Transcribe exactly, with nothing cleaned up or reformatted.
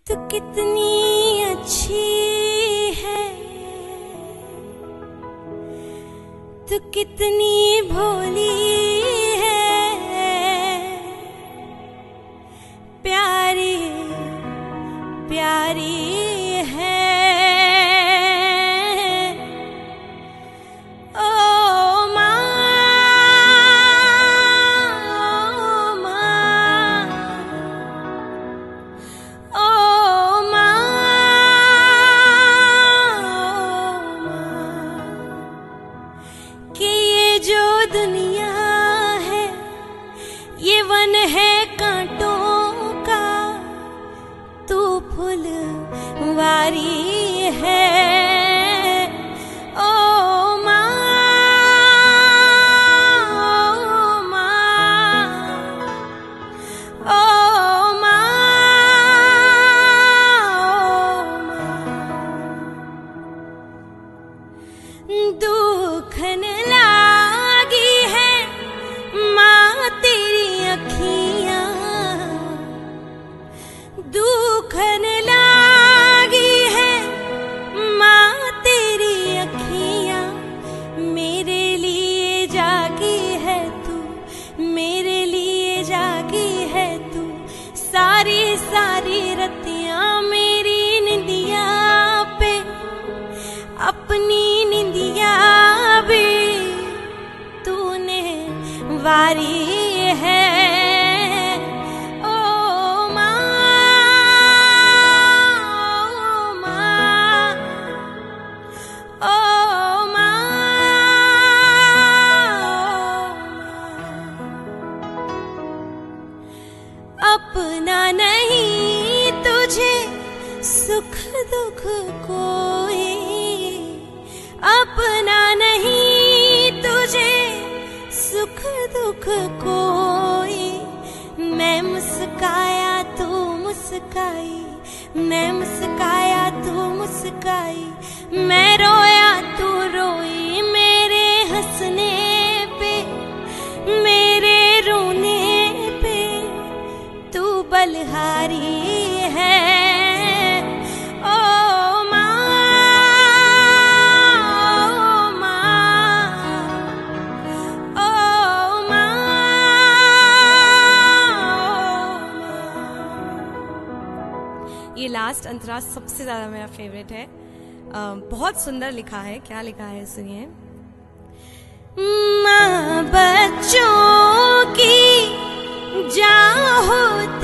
तू कितनी अच्छी है, तू कितनी भोली है, प्यारी प्यारी है। ओ माँ, ओ माँ, कि ये जो दुनिया है ये वन है कांटों का, तू फुलवारी है। ओ माँ, ओ माँ, ओ माँ, दुख न लागी है माँ तेरी अखियाँ, दुख न लागी है माँ तेरी अखियाँ, मेरे लिए जागी है तू, मेरे लिए जागी है तू, सारी सारी रतियाँ मेरी निंदिया पे, अपनी निंदिया भी तूने वारी है। ओ माँ, ओ माँ, ओ माँ, अपना नहीं तुझे सुख दुख कोई, अपना नहीं तुझे सुख दुख कोई। मैं मुस्काया तू मुस्काई, मैं मुस्काया तू मुस्काई, मैं रोया तू रोई, मेरे हंसने पे मेरे रोने पे तू बलहारी है। ये लास्ट अंतरा सबसे ज्यादा मेरा फेवरेट है, आ, बहुत सुंदर लिखा है। क्या लिखा है सुनिए। माँ बच्चों की जान होती